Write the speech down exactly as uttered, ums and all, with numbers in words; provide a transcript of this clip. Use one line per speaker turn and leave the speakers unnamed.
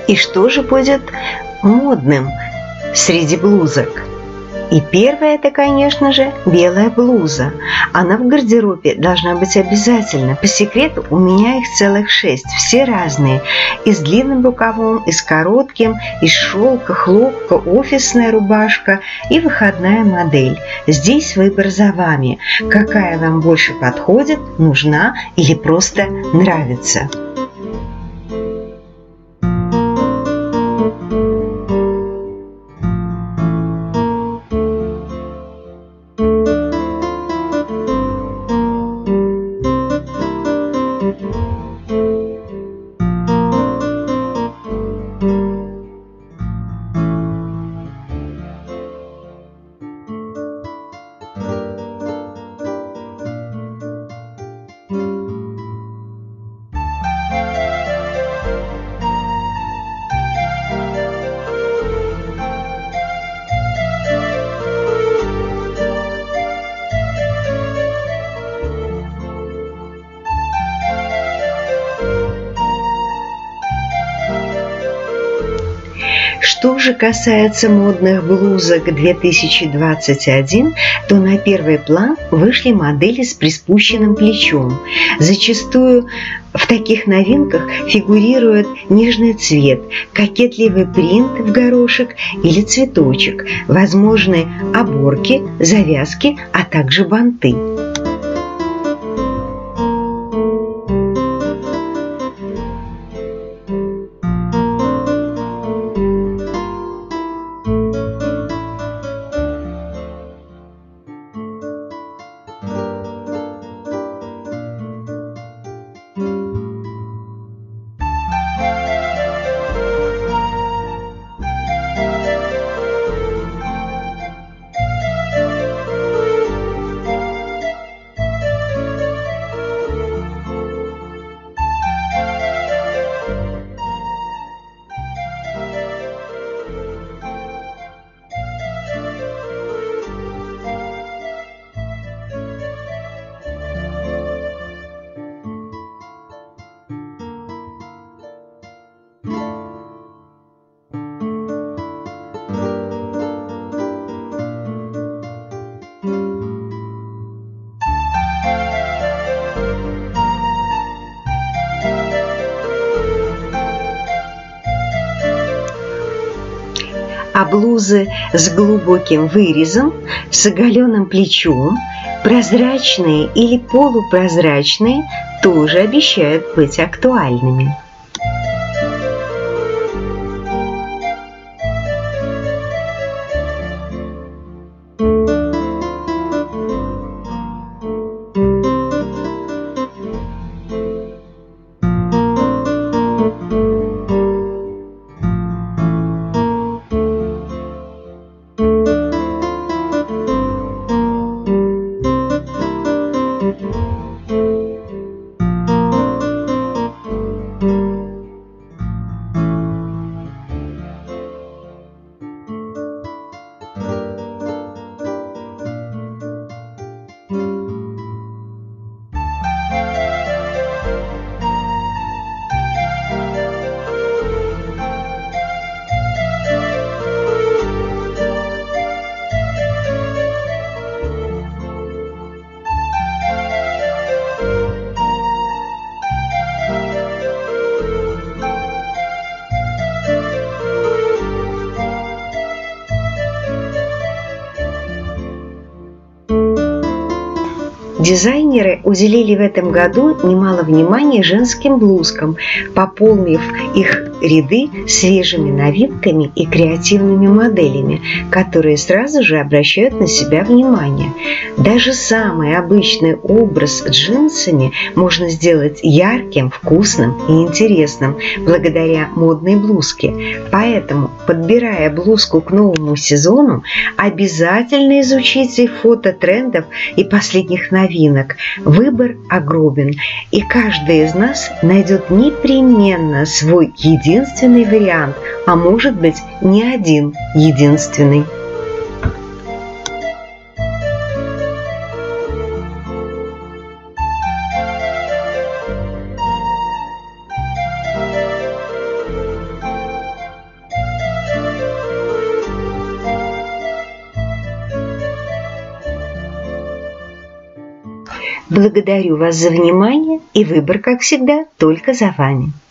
И что же будет модным среди блузок? И первое – это, конечно же, белая блуза. Она в гардеробе должна быть обязательно. По секрету, у меня их целых шесть, все разные. И с длинным рукавом, и с коротким, из шелка, хлопка, офисная рубашка и выходная модель. Здесь выбор за вами. Какая вам больше подходит, нужна или просто нравится. Что же касается модных блузок две тысячи двадцать один, то на первый план вышли модели с приспущенным плечом. Зачастую в таких новинках фигурирует нежный цвет, кокетливый принт в горошек или цветочек, возможны оборки, завязки, а также банты. А блузы с глубоким вырезом, с оголенным плечом, прозрачные или полупрозрачные, тоже обещают быть актуальными. Дизайнеры уделили в этом году немало внимания женским блузкам, пополнив их ряды свежими новинками и креативными моделями, которые сразу же обращают на себя внимание. Даже самый обычный образ джинсами можно сделать ярким, вкусным и интересным благодаря модной блузке. Поэтому, подбирая блузку к новому сезону, обязательно изучите фото трендов и последних новинок. Выбор огромен, и каждый из нас найдет непременно свой единственный вариант, а может быть не один единственный. Благодарю вас за внимание, и выбор, как всегда, только за вами.